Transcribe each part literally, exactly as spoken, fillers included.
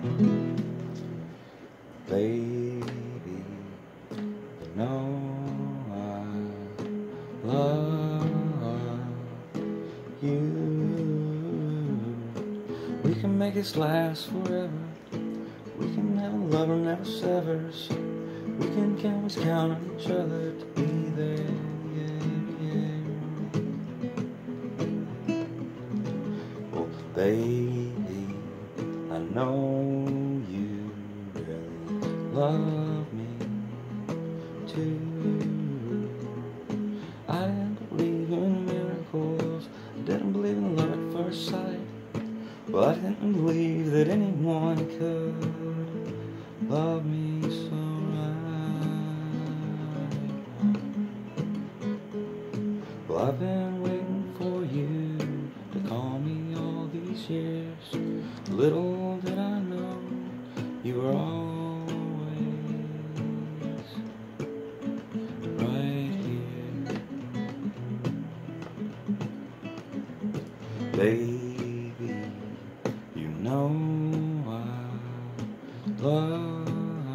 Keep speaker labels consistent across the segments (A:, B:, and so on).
A: Baby, you know I love you. We can make this last forever. We can have a love that never severs. We can always count on each other to be there. Yeah, yeah. Oh, baby, I know you really love me too. I didn't believe in miracles. I didn't believe in love at first sight. Well, I didn't believe that anyone could love me so right. Well, I've been waiting for you to call me all these years. Little did I know you were always right here. Baby, you know I love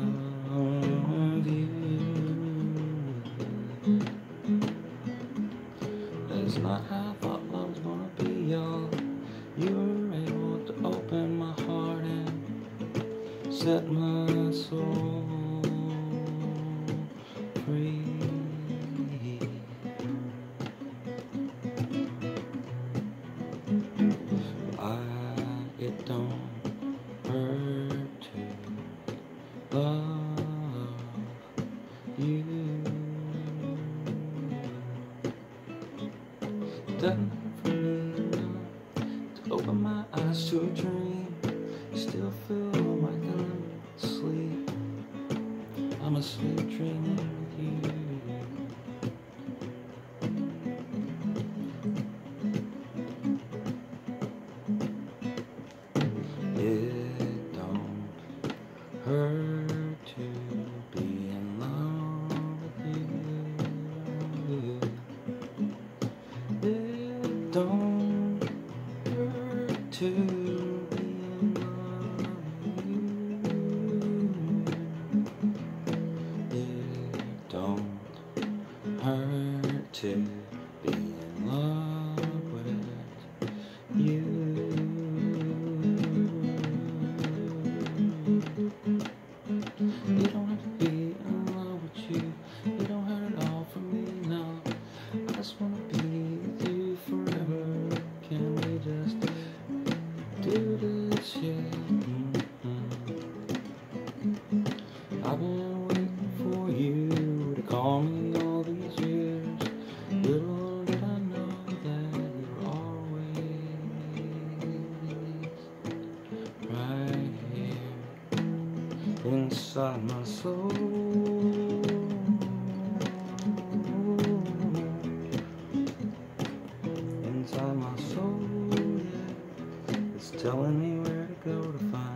A: you. That's not how I thought love was gonna be, y'all. You were able to open my heart and set my soul free. I, it don't hurt to love you. It doesn't hurt for me enough to open my eyes to a dream. Still feel like I'm asleep. I'm asleep dreaming with you. It don't hurt to be in love with you. It don't hurt to be in love with you. It don't hurt to be in love with you. You don't have to be in love with you. You don't hurt it all for me now. I just wanna be with you forever. Can we just do this, yeah? Mm-hmm. I've been waiting for you to call me all these years. Little did I know that you were always right here inside my soul. Inside my soul, yeah, it's telling me where to go to find